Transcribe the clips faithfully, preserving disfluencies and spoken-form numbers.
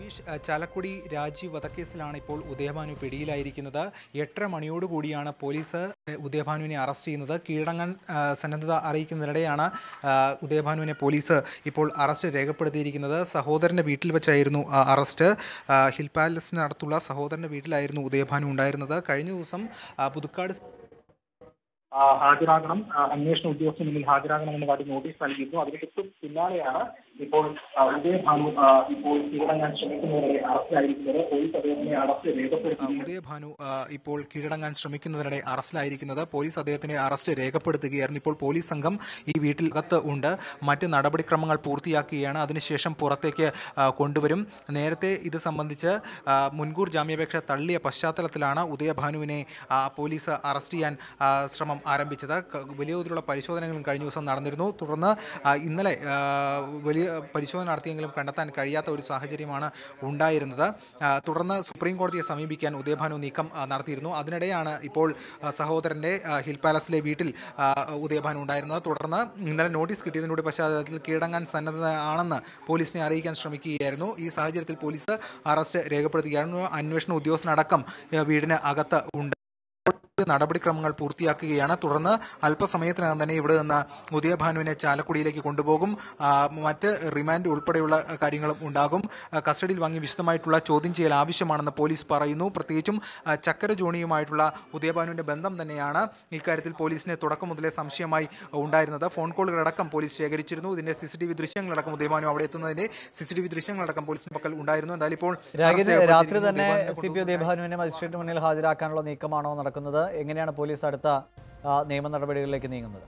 സതീഷ് ചാലക്കുടി രാജീവ് വധക്കേസിലാണ് ഇപ്പോൾ ഉദയഭാനു പിടിയിലായിരിക്കുന്നത്. എട്ടര മണിയോടുകൂടിയാണ് police ഉദയഭാനുവിനെ arrest ചെയ്യുന്നത്. കീഴടങ്ങാൻ സന്നദ്ധത അറിയിക്കുന്നതിനിടെയാണ് ഉദയഭാനുവിനെ പോലീസ് ഇപ്പോൾ അറസ്റ്റ് രേഖപ്പെടുത്തിയിരിക്കുന്നത്. സഹോദരൻ്റെ വീട്ടിൽ വെച്ചായിരുന്നു അറസ്റ്റ്. ഹിൽ പാലസിനടുത്തുള്ള സഹോദരൻ്റെ വീട്ടിലായിരുന്നു ഉദയഭാനു ഉണ്ടായിരുന്നത്. കഴിഞ്ഞ ദിവസം പുതുക്കാട് ഹാജരാകണം, അന്വേഷണ ഉദ്യോഗസ്ഥന് മുന്നിൽ ഹാജരാകണമെന്ന് കാട്ടി നോട്ടീസ് നൽകിയിരുന്നു. അതിന് തൊട്ട് പിന്നാലെയാണ് ഇപ്പോൾ ഉദയഭാനു ഇപ്പോൾ കീഴടങ്ങാൻ ശ്രമിക്കുന്നതിനിടെ അറസ്റ്റിലായിരിക്കുന്നത്. പോലീസ് അദ്ദേഹത്തിനെ അറസ്റ്റ് രേഖപ്പെടുത്തി ഉദയഭാനു ഇപ്പോൾ കീഴടങ്ങാൻ ശ്രമിക്കുന്നതിനിടെ അറസ്റ്റിലായിരിക്കുന്നത്. പോലീസ് അദ്ദേഹത്തിനെ അറസ്റ്റ് രേഖപ്പെടുത്തുകയായിരുന്നു. ഇപ്പോൾ പോലീസ് സംഘം ഈ വീട്ടിലകത്ത് ഉണ്ട്. മറ്റ് നടപടിക്രമങ്ങൾ പൂർത്തിയാക്കുകയാണ്. അതിനുശേഷം പുറത്തേക്ക് കൊണ്ടുവരും. നേരത്തെ ഇത് സംബന്ധിച്ച് മുൻകൂർ ജാമ്യാപേക്ഷ തള്ളിയ പശ്ചാത്തലത്തിലാണ് ഉദയഭാനുവിനെ പോലീസ് അറസ്റ്റ് ചെയ്യാൻ ശ്രമം ആരംഭിച്ചത്. വലിയ തോതിലുള്ള പരിശോധനകളും കഴിഞ്ഞ ദിവസം നടന്നിരുന്നു. തുടർന്ന് ഇന്നലെ വലിയ പരിശോധന നടത്തിയെങ്കിലും കണ്ടെത്താൻ കഴിയാത്ത ഒരു സാഹചര്യമാണ് ഉണ്ടായിരുന്നത്. തുടർന്ന് സുപ്രീം കോടതിയെ സമീപിക്കാൻ ഉദയഭാനു നീക്കം നടത്തിയിരുന്നു. അതിനിടെയാണ് ഇപ്പോൾ സഹോദരൻ്റെ ഹിൽ പാലസിലെ വീട്ടിൽ ഉദയഭാനു ഉണ്ടായിരുന്നത്. തുടർന്ന് ഇന്നലെ നോട്ടീസ് കിട്ടിയതിലൂടെ പശ്ചാത്തലത്തിൽ കീഴടങ്ങാൻ സന്നദ്ധമാണെന്ന് പോലീസിനെ അറിയിക്കാൻ ശ്രമിക്കുകയായിരുന്നു. ഈ സാഹചര്യത്തിൽ പോലീസ് അറസ്റ്റ് രേഖപ്പെടുത്തുകയായിരുന്നു. അന്വേഷണ ഉദ്യോഗസ്ഥനടക്കം വീടിന് അകത്ത് ഉണ്ട്. നടപടിക്രമങ്ങൾ പൂർത്തിയാക്കുകയാണ്. തുടർന്ന് അല്പസമയത്തിനകം തന്നെ ഇവിടെ നിന്ന് ഉദയഭാനുവിനെ ചാലക്കുടിയിലേക്ക് കൊണ്ടുപോകും. മറ്റ് റിമാൻഡ് ഉൾപ്പെടെയുള്ള കാര്യങ്ങളും ഉണ്ടാകും. കസ്റ്റഡിയിൽ വാങ്ങി വിശദമായിട്ടുള്ള ചോദ്യം ചെയ്യൽ ആവശ്യമാണെന്ന് പോലീസ് പറയുന്നു. പ്രത്യേകിച്ചും ചക്കര ജോണിയുമായിട്ടുള്ള ഉദയഭാനുവിന്റെ ബന്ധം തന്നെയാണ് ഇക്കാര്യത്തിൽ പോലീസിന് തുടക്കം മുതലേ സംശയമായി ഉണ്ടായിരുന്നത്. ഫോൺ കോളുകളടക്കം പോലീസ് ശേഖരിച്ചിരുന്നു. ഇതിന്റെ സി സി ടി വി ദൃശ്യങ്ങളടക്കം ഉദയഭാനു അവിടെ എത്തുന്നതിന്റെ സി സി ടി വി ദൃശ്യങ്ങളടക്കം പോലീസിന് പക്കൽ ഉണ്ടായിരുന്നു. എന്തായാലും ഇപ്പോൾ രാത്രി തന്നെ സി പി ഉദയഭാനുവിനെ മജിസ്ട്രേറ്റ് മുന്നിൽ ഹാജരാക്കാനുള്ള നീക്കമാണോ നടക്കുന്നത്? എങ്ങനെയാണ് പോലീസ് അടുത്ത നിയമ നടപടികളിലേക്ക് നീങ്ങുന്നത്?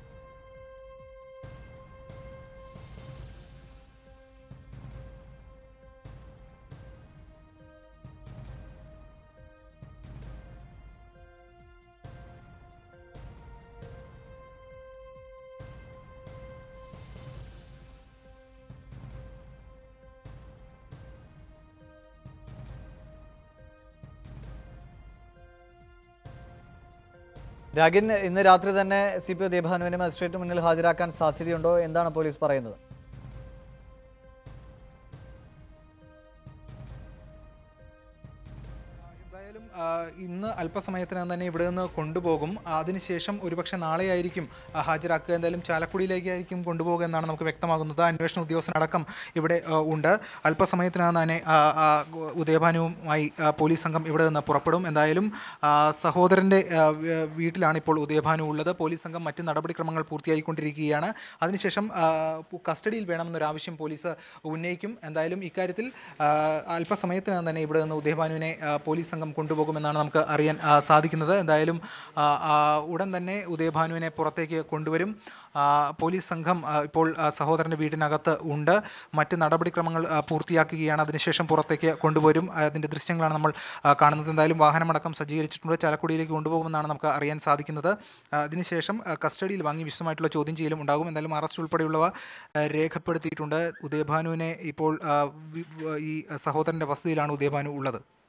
രാഗിൻ, ഇന്ന് രാത്രി തന്നെ സി പി ഉദയഭാനുവിനെ മജിസ്ട്രേറ്റ് മുന്നിൽ ഹാജരാക്കാൻ സാധ്യതയുണ്ടോ? എന്താണ് പോലീസ് പറയുന്നത്? എന്തായാലും ഇന്ന് അല്പസമയത്തിനകം തന്നെ ഇവിടെ നിന്ന് കൊണ്ടുപോകും. അതിനുശേഷം ഒരുപക്ഷെ നാളെയായിരിക്കും ഹാജരാക്കുക. എന്തായാലും ചാലക്കുടിയിലേക്കായിരിക്കും കൊണ്ടുപോകുക എന്നാണ് നമുക്ക് വ്യക്തമാകുന്നത്. അന്വേഷണ ഉദ്യോഗസ്ഥനടക്കം ഇവിടെ ഉണ്ട്. അല്പസമയത്തിനകം തന്നെ ഉദയഭാനുവുമായി പോലീസ് സംഘം ഇവിടെ നിന്ന് പുറപ്പെടും. എന്തായാലും സഹോദരൻ്റെ വീട്ടിലാണ് ഇപ്പോൾ ഉദയഭാനു ഉള്ളത്. പോലീസ് സംഘം മറ്റ് നടപടിക്രമങ്ങൾ പൂർത്തിയായിക്കൊണ്ടിരിക്കുകയാണ്. അതിനുശേഷം കസ്റ്റഡിയിൽ വേണമെന്നൊരാവശ്യം പോലീസ് ഉന്നയിക്കും. എന്തായാലും ഇക്കാര്യത്തിൽ അല്പസമയത്തിനകം തന്നെ ഇവിടെ നിന്ന് ഉദയഭാനുവിനെ പോലീസ് സംഘം കൊണ്ടുപോകുമെന്നാണ് നമുക്ക് അറിയാൻ സാധിക്കുന്നത്. എന്തായാലും ഉടൻ തന്നെ ഉദയഭാനുവിനെ പുറത്തേക്ക് കൊണ്ടുവരും. പോലീസ് സംഘം ഇപ്പോൾ സഹോദരൻ്റെ വീടിനകത്ത് ഉണ്ട്. മറ്റ് നടപടിക്രമങ്ങൾ പൂർത്തിയാക്കുകയാണ്. അതിനുശേഷം പുറത്തേക്ക് കൊണ്ടുവരും. അതിൻ്റെ ദൃശ്യങ്ങളാണ് നമ്മൾ കാണുന്നത്. എന്തായാലും വാഹനമടക്കം സജ്ജീകരിച്ചിട്ടുണ്ട്. ചാലക്കുടിയിലേക്ക് കൊണ്ടുപോകുമെന്നാണ് നമുക്ക് അറിയാൻ സാധിക്കുന്നത്. അതിനുശേഷം കസ്റ്റഡിയിൽ വാങ്ങി വിശദമായിട്ടുള്ള ചോദ്യം ചെയ്യലും ഉണ്ടാകും. എന്തായാലും അറസ്റ്റ് ഉൾപ്പെടെയുള്ളവ രേഖപ്പെടുത്തിയിട്ടുണ്ട്. ഉദയഭാനുവിനെ ഇപ്പോൾ ഈ സഹോദരൻ്റെ വസതിയിലാണ് ഉദയഭാനു ഉള്ളത്.